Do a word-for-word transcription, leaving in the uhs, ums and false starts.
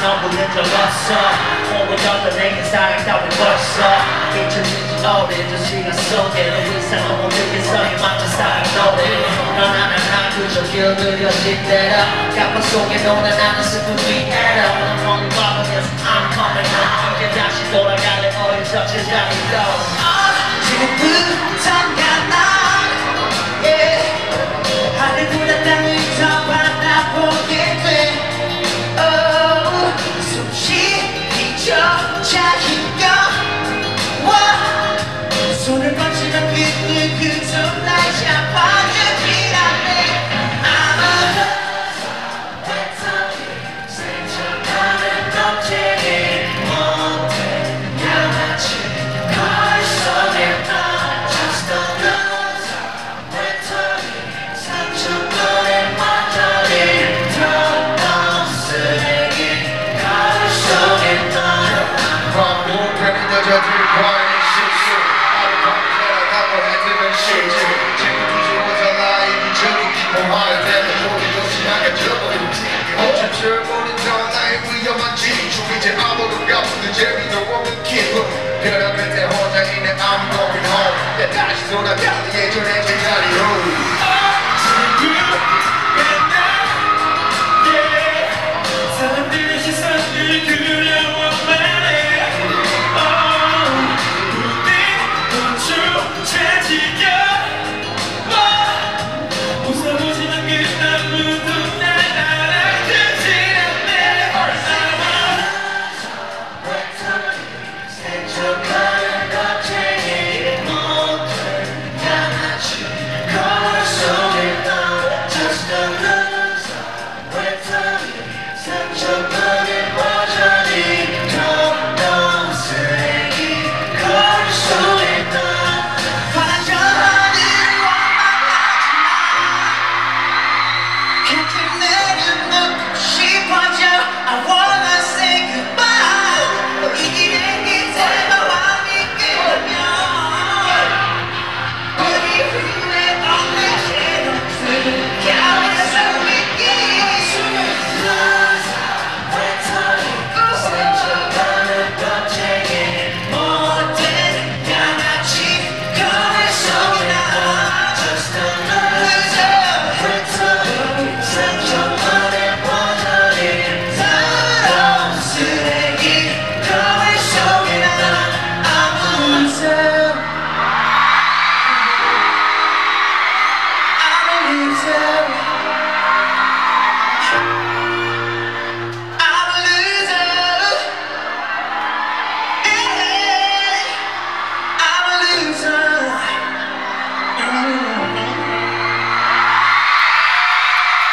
전부 늦어졌어 오고졌던 내게 사랑 따윈 벌써 잊혀지지 오래 저 시간 속에 너 이상한 모두에서 이만한 사랑 노래 넌 하나 나 그저 길들여진 대로 깜빡 속에 노래 나는 슬픈 위에로 넌 먹는 밤에서 I'm coming home 이제 다시 돌아갈래 어린 저 제자리로 지금부터가 난 yeah. 하늘보다 땅을 더 바라보게 돼 oh. 숨쉬기조차 힘겨워 손을 뻗치면 그때 그저 날 잡아주길 않네 I'm a 배터리 생쳐나는 껍질이 못해 양아치 거울 속에 난 just a loser 배터리 상처거린 모조리 텅텅 쓰레기 거울 속에 난 반복되는 여자들과의 실수 하루밤 살아가고 해드는 실질 지켜주지 못한 나의 기적이 기뻐할 때는 모두 요심하게 져버리지 멈춤을 보는 저 나의 위험한 지축 이제 아무도 갚는 재미도 없는 기분 벼랑 끝에 혼자 있는 I'm going home 내 다시 돌아갈 예전의 제자리로